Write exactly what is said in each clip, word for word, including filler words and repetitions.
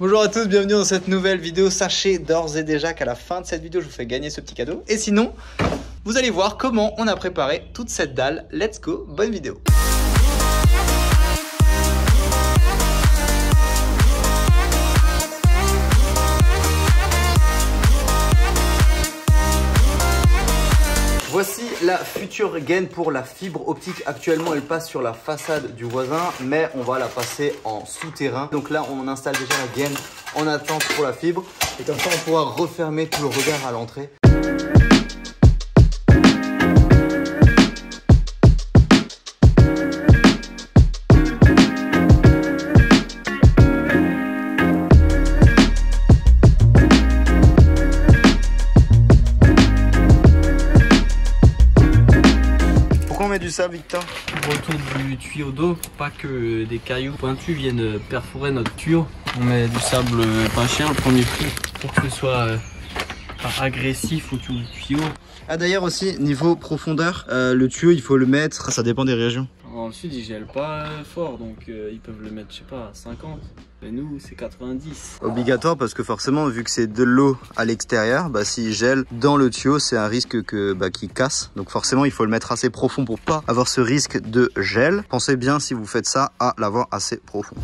Bonjour à tous, bienvenue dans cette nouvelle vidéo. Sachez d'ores et déjà qu'à la fin de cette vidéo, je vous fais gagner ce petit cadeau. Et sinon, vous allez voir comment on a préparé toute cette dalle. Let's go, bonne vidéo. Voici la future gaine pour la fibre optique. Actuellement, elle passe sur la façade du voisin, mais on va la passer en souterrain. Donc là, on installe déjà la gaine en attente pour la fibre. Et comme ça, on pourra refermer tout le regard à l'entrée. Du sable, Victor, autour du tuyau d'eau, pas que des cailloux pointus viennent perforer notre tuyau. On met du sable pas cher le premier prix pour que ce soit euh, pas agressif autour du tuyau. Ah d'ailleurs aussi niveau profondeur, euh, le tuyau il faut le mettre, ça dépend des régions. Dans le sud ils gèlent pas fort, donc euh, ils peuvent le mettre je sais pas à cinquante. Et nous c'est quatre-vingt-dix. Obligatoire parce que forcément vu que c'est de l'eau à l'extérieur, bah, s'il gèle dans le tuyau c'est un risque que bah, qu'il casse. Donc forcément il faut le mettre assez profond pour pas avoir ce risque de gel. Pensez bien si vous faites ça à l'avoir assez profond.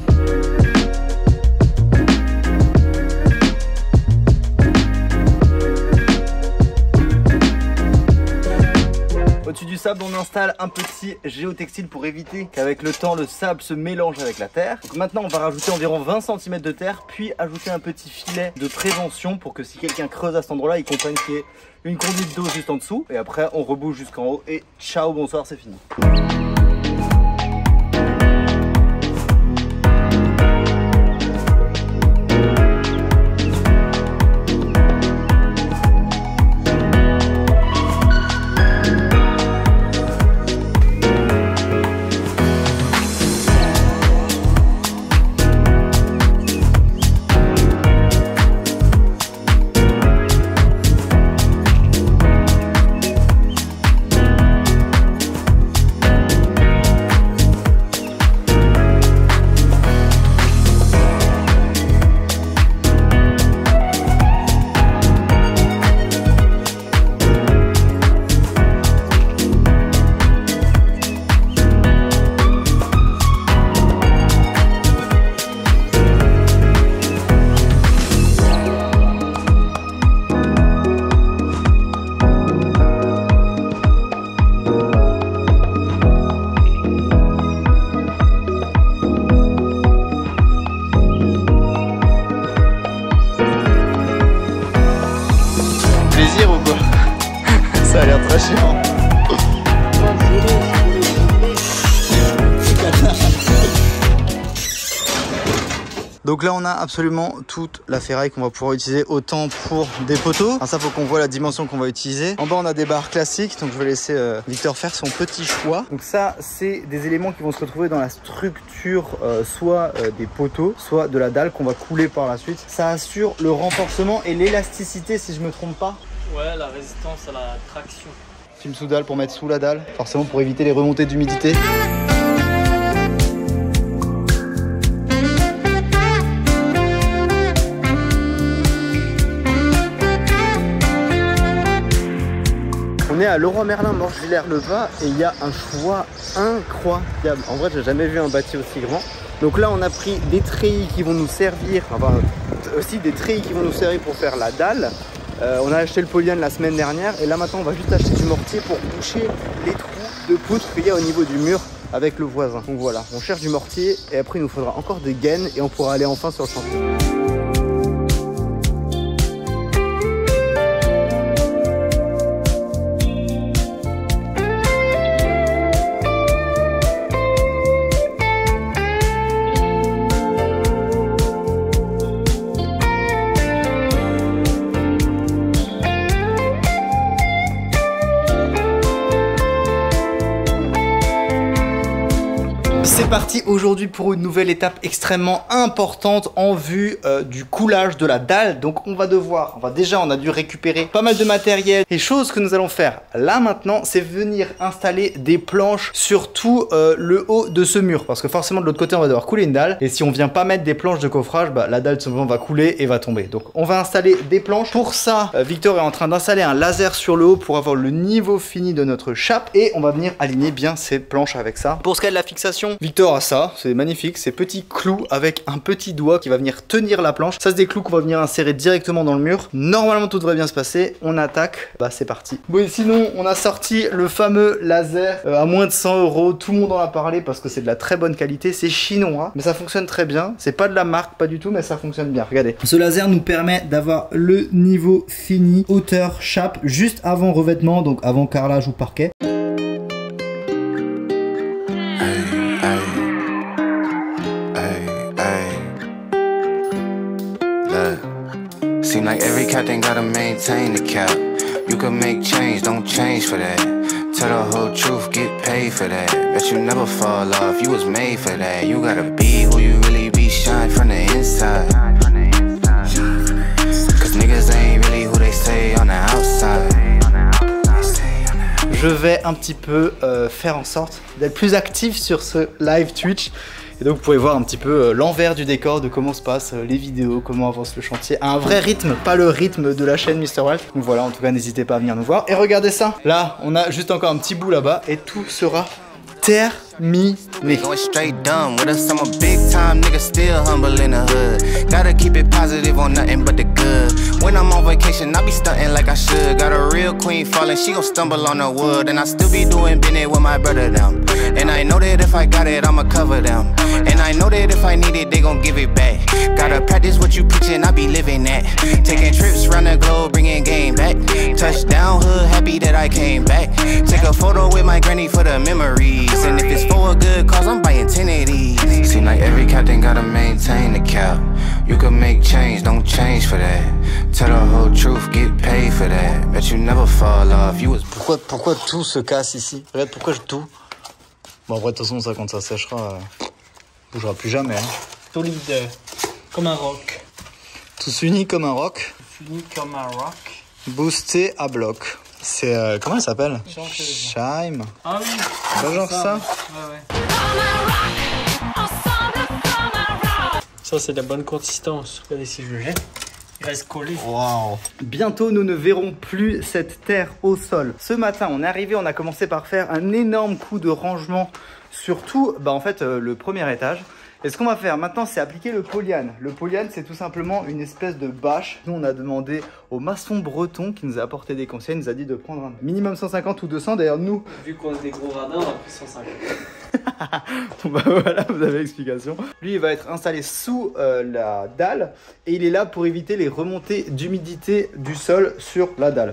Au-dessus du sable, on installe un petit géotextile pour éviter qu'avec le temps, le sable se mélange avec la terre. Donc maintenant, on va rajouter environ vingt centimètres de terre, puis ajouter un petit filet de prévention pour que si quelqu'un creuse à cet endroit-là, il comprenne qu'il y ait une conduite d'eau juste en dessous. Et après, on rebouche jusqu'en haut et ciao, bonsoir, c'est fini. Plaisir ou quoi? Ça a l'air très chiant. Donc là on a absolument toute la ferraille qu'on va pouvoir utiliser autant pour des poteaux. Alors ça faut qu'on voit la dimension qu'on va utiliser. En bas on a des barres classiques, donc je vais laisser euh, Victor faire son petit choix. Donc ça c'est des éléments qui vont se retrouver dans la structure euh, soit euh, des poteaux, soit de la dalle qu'on va couler par la suite. Ça assure le renforcement et l'élasticité si je me trompe pas. Ouais, la résistance à la traction. Film sous dalle pour mettre sous la dalle, forcément pour éviter les remontées d'humidité. On est à Leroy Merlin, Morges-Villers-le-Bas et il y a un choix incroyable. En vrai, j'ai jamais vu un bâti aussi grand. Donc là, on a pris des treillis qui vont nous servir, enfin aussi des treillis qui vont nous servir pour faire la dalle. Euh, on a acheté le polyane la semaine dernière et là maintenant on va juste acheter du mortier pour boucher les trous de poutre qu'il y a au niveau du mur avec le voisin. Donc voilà, on cherche du mortier et après il nous faudra encore des gaines et on pourra aller enfin sur le chantier. C'est parti aujourd'hui pour une nouvelle étape extrêmement importante en vue euh, du coulage de la dalle. Donc on va devoir, enfin déjà on a dû récupérer pas mal de matériel. Et chose que nous allons faire là maintenant, c'est venir installer des planches sur tout euh, le haut de ce mur. Parce que forcément de l'autre côté on va devoir couler une dalle. Et si on vient pas mettre des planches de coffrage, bah, la dalle tout simplement va couler et va tomber. Donc on va installer des planches. Pour ça, euh, Victor est en train d'installer un laser sur le haut pour avoir le niveau fini de notre chape. Et on va venir aligner bien ces planches avec ça. Pour ce qui est de la fixation, Victor a ça, c'est magnifique, ces petits clous avec un petit doigt qui va venir tenir la planche. Ça c'est des clous qu'on va venir insérer directement dans le mur. Normalement tout devrait bien se passer, on attaque, bah c'est parti. Bon et sinon on a sorti le fameux laser euh, à moins de cent euros, tout le monde en a parlé parce que c'est de la très bonne qualité, c'est chinois, mais ça fonctionne très bien, c'est pas de la marque, pas du tout, mais ça fonctionne bien, regardez. Ce laser nous permet d'avoir le niveau fini, hauteur, chape, juste avant revêtement, donc avant carrelage ou parquet. Seem like every captain gotta maintain the cap. You can make change, don't change for that. Tell the whole truth, get paid for that. Bet you never fall off, you was made for that. You gotta be who you really be, shine from the inside. Cause niggas ain't really who they say on the outside. Je vais un petit peu euh, faire en sorte d'être plus actif sur ce live Twitch. Et donc vous pouvez voir un petit peu euh, l'envers du décor de comment se passent euh, les vidéos, comment avance le chantier. À un vrai rythme, pas le rythme de la chaîne Mister Walt. Donc voilà, en tout cas n'hésitez pas à venir nous voir. Et regardez ça, là on a juste encore un petit bout là-bas et tout sera terminé. Going straight dumb with us, I'm a big time nigga, still humble in the hood. Gotta keep it positive on nothing but the good. When I'm on vacation, I be stunting like I should. Got a real queen falling, she gon' stumble on the wood. And I still be doing business with my brother down. And I know that if I got it, I'ma cover them. And I know that if I need it, they gon' give it back. Gotta practice what you preachin', I be living that. Taking trips around the globe, bringing game back. Touchdown hood, happy that I came back. Take a photo with my granny for the memories. And if it's for a good cause, I'm buying ten of these. Seem like every captain gotta maintain the cap. You can make change, don't change for that. Tell the whole truth, get paid for that. Bet you never fall off, you was... Pourquoi, pourquoi tout se casse ici? Regarde pourquoi je tout. Bon après de toute façon ça quand ça séchera, euh, bougera plus jamais. Hein. Solide, comme un roc. Tous unis comme un roc. Tous unis comme un roc. Boosté à bloc. C'est euh, comment elle s'appelle? Shime. Ah oui. C'est pas genre ça, ça ouais, ouais. Ça c'est de la bonne consistance. Regardez si je le jette. Il reste collé. Wow. Bientôt nous ne verrons plus cette terre au sol. Ce matin on est arrivé, on a commencé par faire un énorme coup de rangement sur tout, bah en fait euh, le premier étage. Et ce qu'on va faire maintenant, c'est appliquer le polyane. Le polyane, c'est tout simplement une espèce de bâche. Nous, on a demandé au maçon breton qui nous a apporté des conseils. Il nous a dit de prendre un minimum cent cinquante ou deux cents. D'ailleurs, nous... Vu qu'on est des gros radins, on a pris cent cinquante. Bon bah voilà, vous avez l'explication. Lui, il va être installé sous euh, la dalle. Et il est là pour éviter les remontées d'humidité du sol sur la dalle.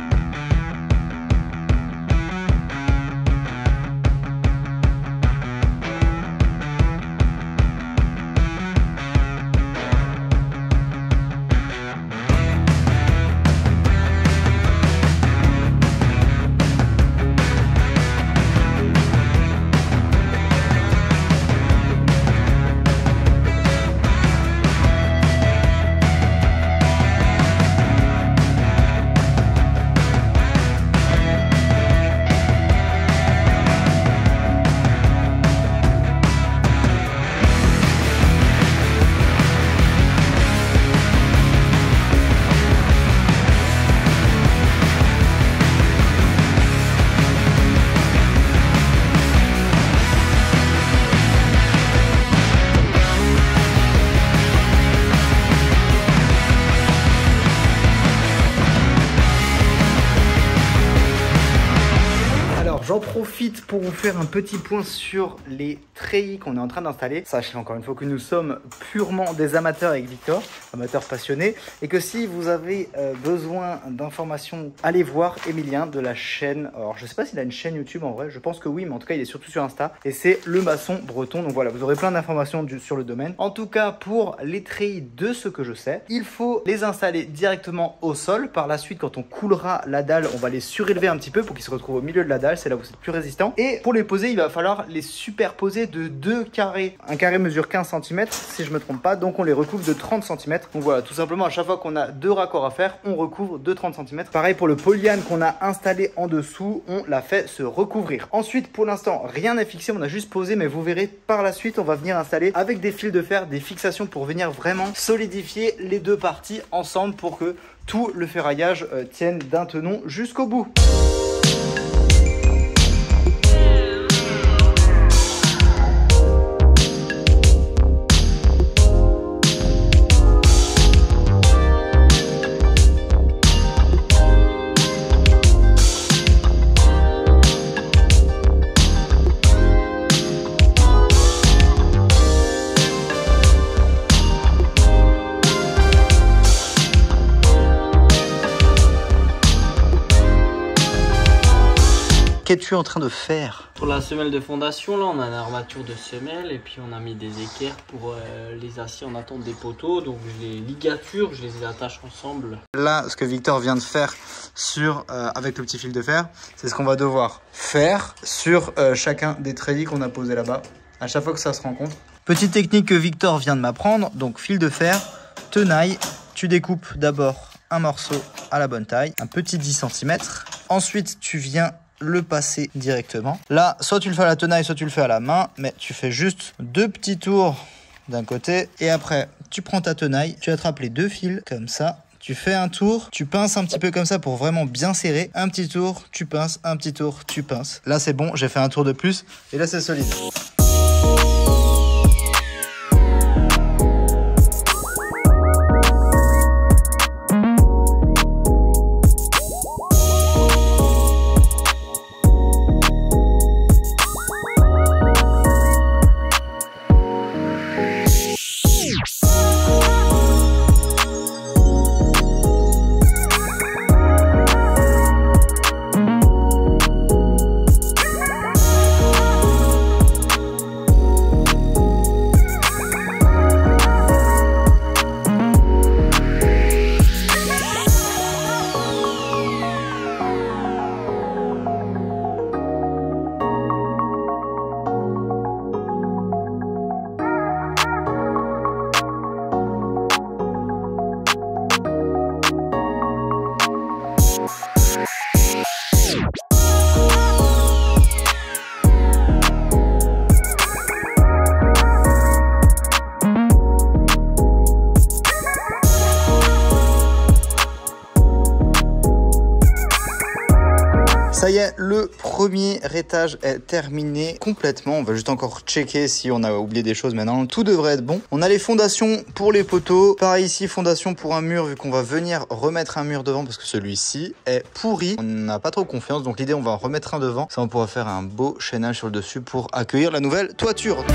J'en profite pour vous faire un petit point sur les treillis qu'on est en train d'installer. Sachez encore une fois que nous sommes purement des amateurs avec Victor, amateurs passionnés, et que si vous avez euh, besoin d'informations, allez voir Emilien de la chaîne. Alors je sais pas s'il a une chaîne YouTube en vrai, je pense que oui, mais en tout cas il est surtout sur Insta, et c'est le maçon breton. Donc voilà, vous aurez plein d'informations sur le domaine. En tout cas, pour les treillis, de ce que je sais, il faut les installer directement au sol. Par la suite, quand on coulera la dalle, on va les surélever un petit peu pour qu'ils se retrouvent au milieu de la dalle. C'est là où c'est plus résistant résistants. Et pour les poser, il va falloir les superposer de deux carrés. Un carré mesure quinze centimètres si je me trompe pas, donc on les recouvre de trente centimètres. Donc voilà, tout simplement à chaque fois qu'on a deux raccords à faire, on recouvre de trente centimètres. Pareil pour le polyane qu'on a installé en dessous, on l'a fait se recouvrir. Ensuite, pour l'instant, rien n'est fixé, on a juste posé, mais vous verrez par la suite, on va venir installer avec des fils de fer, des fixations pour venir vraiment solidifier les deux parties ensemble pour que tout le ferraillage euh, tienne d'un tenon jusqu'au bout. Qu'es-tu en train de faire? Pour la semelle de fondation, là, on a une armature de semelle et puis on a mis des équerres pour euh, les aciers en attente des poteaux. Donc je les ligature, je les attache ensemble. Là, ce que Victor vient de faire sur, euh, avec le petit fil de fer, c'est ce qu'on va devoir faire sur euh, chacun des treillis qu'on a posés là-bas, à chaque fois que ça se rencontre. Petite technique que Victor vient de m'apprendre, donc fil de fer, tenaille, tu découpes d'abord un morceau à la bonne taille, un petit dix centimètres. Ensuite, tu viens le passer directement. Là, soit tu le fais à la tenaille, soit tu le fais à la main, mais tu fais juste deux petits tours d'un côté et après, tu prends ta tenaille, tu attrapes les deux fils comme ça. Tu fais un tour, tu pinces un petit peu comme ça pour vraiment bien serrer. Un petit tour, tu pinces, un petit tour, tu pinces. Là, c'est bon, j'ai fait un tour de plus et là, c'est solide. Ça y est, le premier étage est terminé complètement. On va juste encore checker si on a oublié des choses maintenant. Tout devrait être bon. On a les fondations pour les poteaux. Pareil ici, fondation pour un mur, vu qu'on va venir remettre un mur devant parce que celui-ci est pourri. On n'a pas trop confiance, donc l'idée, on va en remettre un devant. Ça, on pourra faire un beau chaînage sur le dessus pour accueillir la nouvelle toiture.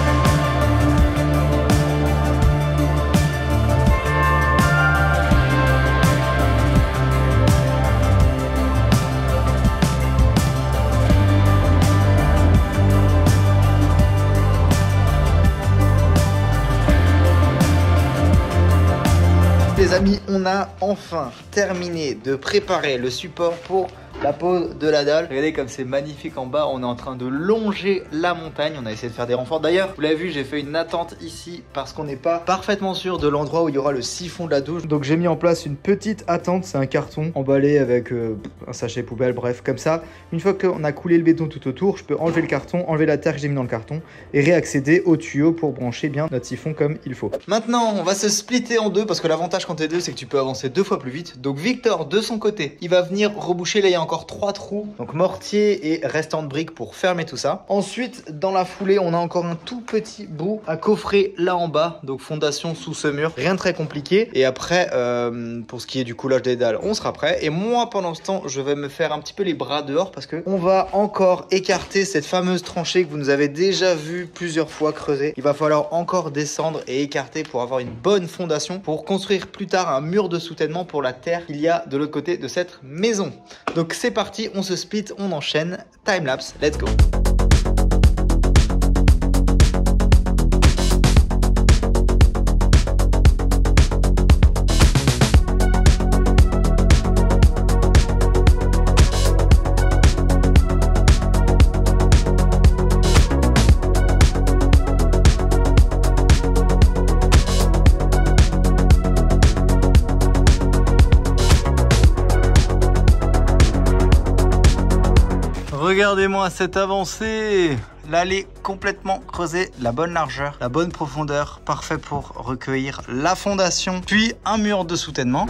Les amis, on a enfin terminé de préparer le support pour la pose de la dalle. Regardez comme c'est magnifique en bas, on est en train de longer la montagne. On a essayé de faire des renforts. D'ailleurs, vous l'avez vu, j'ai fait une attente ici parce qu'on n'est pas parfaitement sûr de l'endroit où il y aura le siphon de la douche. Donc j'ai mis en place une petite attente, c'est un carton emballé avec euh, un sachet poubelle, bref, comme ça. Une fois qu'on a coulé le béton tout autour, je peux enlever le carton, enlever la terre que j'ai mis dans le carton et réaccéder au tuyau pour brancher bien notre siphon comme il faut. Maintenant, on va se splitter en deux parce que l'avantage quand t'es deux, c'est que tu peux avancer deux fois plus vite. Donc Victor, de son côté, il va venir reboucher. Là, il y a encore trois trous, donc mortier et restant de briques pour fermer tout ça. Ensuite, dans la foulée, on a encore un tout petit bout à coffrer là en bas, donc fondation sous ce mur, rien de très compliqué. Et après, euh, pour ce qui est du coulage des dalles, on sera prêt. Et moi, pendant ce temps, je vais me faire un petit peu les bras dehors parce que on va encore écarter cette fameuse tranchée que vous nous avez déjà vu plusieurs fois creuser. Il va falloir encore descendre et écarter pour avoir une bonne fondation pour construire plus tard un mur de soutènement pour la terre qu'il y a de l'autre côté de cette maison. Donc c'est parti, on se split, on enchaîne, timelapse, let's go. Regardez-moi cette avancée. L'allée complètement creusée, la bonne largeur, la bonne profondeur, parfait pour recueillir la fondation, puis un mur de soutènement.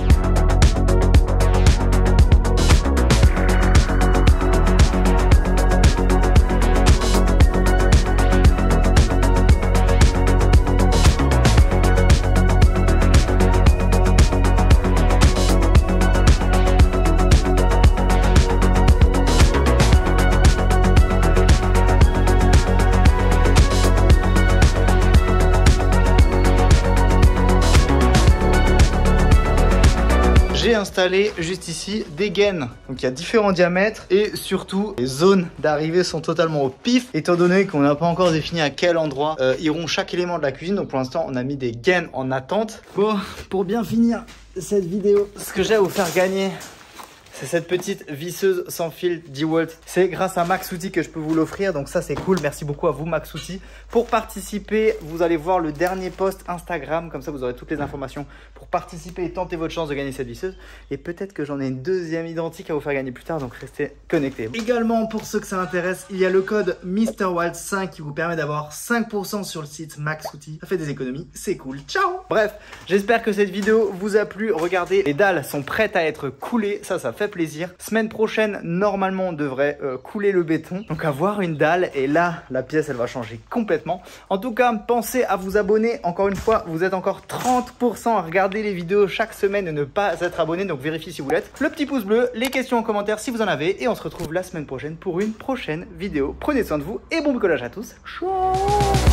J'ai installé juste ici des gaines, donc il y a différents diamètres et surtout les zones d'arrivée sont totalement au pif étant donné qu'on n'a pas encore défini à quel endroit euh, iront chaque élément de la cuisine. Donc pour l'instant on a mis des gaines en attente. Bon, pour bien finir cette vidéo, ce que j'ai à vous faire gagner, c'est cette petite visseuse sans fil DeWalt. C'est grâce à Maxouti que je peux vous l'offrir. Donc ça c'est cool. Merci beaucoup à vous Maxouti. Pour participer, vous allez voir le dernier post Instagram. Comme ça vous aurez toutes les informations pour participer et tenter votre chance de gagner cette visseuse. Et peut-être que j'en ai une deuxième identique à vous faire gagner plus tard. Donc restez connectés. Également pour ceux que ça intéresse, il y a le code Mister Walt cinq qui vous permet d'avoir cinq pour cent sur le site Maxouti. Ça fait des économies. C'est cool. Ciao. Bref, j'espère que cette vidéo vous a plu. Regardez, les dalles sont prêtes à être coulées. Ça, ça fait plaisir. Semaine prochaine, normalement, on devrait euh, couler le béton. Donc avoir une dalle et là, la pièce, elle va changer complètement. En tout cas, pensez à vous abonner. Encore une fois, vous êtes encore trente pour cent à regarder les vidéos chaque semaine et ne pas être abonné. Donc vérifiez si vous l'êtes. Le petit pouce bleu, les questions en commentaire si vous en avez. Et on se retrouve la semaine prochaine pour une prochaine vidéo. Prenez soin de vous et bon bricolage à tous. Ciao.